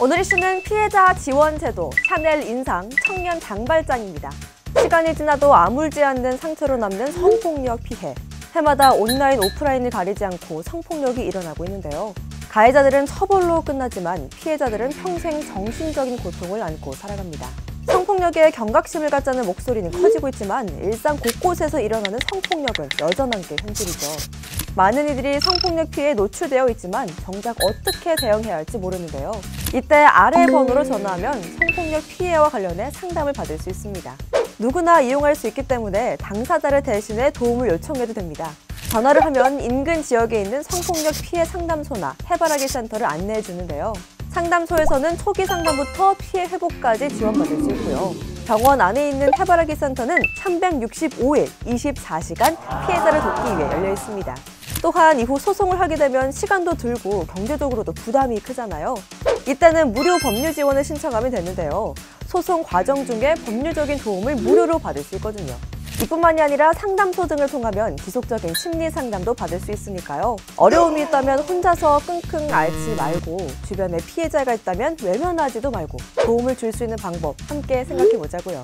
오늘 이슈는 피해자 지원 제도, 샤넬 인상, 청년 장발장입니다. 시간이 지나도 아물지 않는 상처로 남는 성폭력 피해. 해마다 온라인, 오프라인을 가리지 않고 성폭력이 일어나고 있는데요. 가해자들은 처벌로 끝나지만 피해자들은 평생 정신적인 고통을 안고 살아갑니다. 성폭력에 경각심을 갖자는 목소리는 커지고 있지만 일상 곳곳에서 일어나는 성폭력은 여전한 게 현실이죠. 많은 이들이 성폭력 피해에 노출되어 있지만 정작 어떻게 대응해야 할지 모르는데요. 이때 아래 번호로 전화하면 성폭력 피해와 관련해 상담을 받을 수 있습니다. 누구나 이용할 수 있기 때문에 당사자를 대신해 도움을 요청해도 됩니다. 전화를 하면 인근 지역에 있는 성폭력 피해 상담소나 해바라기 센터를 안내해 주는데요. 상담소에서는 초기 상담부터 피해 회복까지 지원받을 수 있고요. 병원 안에 있는 해바라기 센터는 365일 24시간 피해자를 돕기 위해 열려 있습니다. 또한 이후 소송을 하게 되면 시간도 들고 경제적으로도 부담이 크잖아요. 이때는 무료 법률 지원을 신청하면 되는데요. 소송 과정 중에 법률적인 도움을 무료로 받을 수 있거든요. 이뿐만이 아니라 상담소 등을 통하면 지속적인 심리 상담도 받을 수 있으니까요. 어려움이 있다면 혼자서 끙끙 앓지 말고 주변에 피해자가 있다면 외면하지도 말고 도움을 줄 수 있는 방법 함께 생각해 보자고요.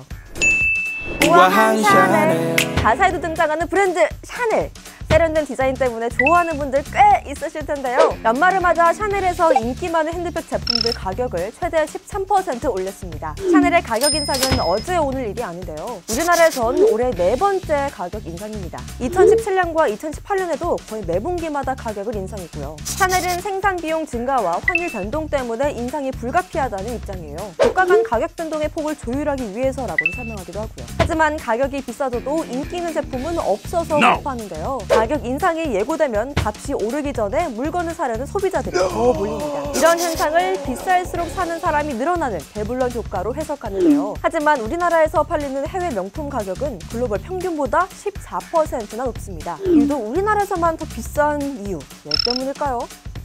우아한 샤넬! 가사에도 등장하는 브랜드 샤넬! 세련된 디자인 때문에 좋아하는 분들 꽤 있으실 텐데요. 연말을 맞아 샤넬에서 인기 많은 핸드백 제품들 가격을 최대 13% 올렸습니다. 샤넬의 가격 인상은 어제 오늘 일이 아닌데요. 우리나라에선 올해 4번째 가격 인상입니다. 2017년과 2018년에도 거의 매분기마다 가격을 인상했고요. 샤넬은 생산 비용 증가와 환율 변동 때문에 인상이 불가피하다는 입장이에요. 국가 간 가격 변동의 폭을 조율하기 위해서라고도 설명하기도 하고요. 하지만 가격이 비싸져도 인기 있는 제품은 없어서 못 파는데요. 가격 인상이 예고되면 값이 오르기 전에 물건을 사려는 소비자들이 더 몰립니다. 이런 현상을 비쌀수록 사는 사람이 늘어나는 배불런 효과로 해석하는데요. 하지만 우리나라에서 팔리는 해외 명품 가격은 글로벌 평균보다 14%나 높습니다. 이도 우리나라에서만 더 비싼 이유, 왜 때문일까요?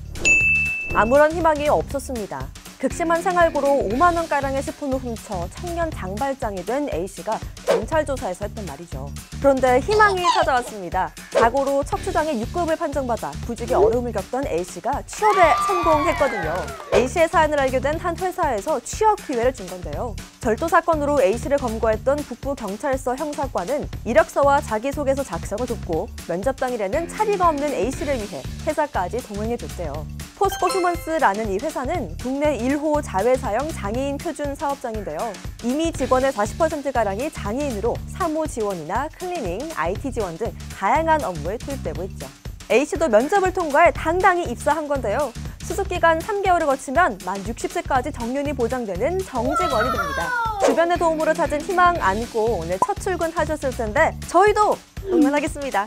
아무런 희망이 없었습니다. 극심한 생활고로 5만 원가량의 스푼을 훔쳐 청년 장발장이 된 A씨가 경찰 조사에서 했던 말이죠. 그런데 희망이 찾아왔습니다. 자고로 척추장애 6급을 판정받아 구직에 어려움을 겪던 A씨가 취업에 성공했거든요. A씨의 사연을 알게 된 한 회사에서 취업 기회를 준 건데요. 절도 사건으로 A씨를 검거했던 북부경찰서 형사과는 이력서와 자기소개서 작성을 돕고 면접 당일에는 차비가 없는 A씨를 위해 회사까지 동행해줬대요. 포스코 휴먼스라는 이 회사는 국내 1호 자회사형 장애인 표준 사업장인데요. 이미 직원의 40%가량이 장애인으로 사무 지원이나 클리닝, IT 지원 등 다양한 업무에 투입되고 있죠. A씨도 면접을 통과해 당당히 입사한 건데요. 수습기간 3개월을 거치면 만 60세까지 정년이 보장되는 정직원이 됩니다. 주변의 도움으로 찾은 희망 안고 오늘 첫 출근하셨을 텐데 저희도 응원하겠습니다.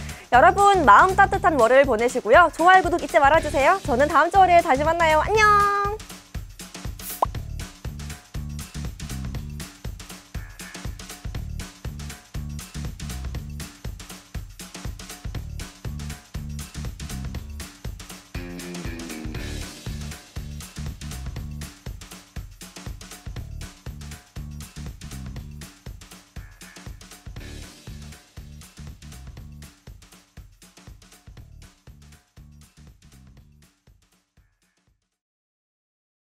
여러분 마음 따뜻한 월요일 보내시고요. 좋아요, 구독 잊지 말아주세요. 저는 다음 주 월요일 다시 만나요. 안녕!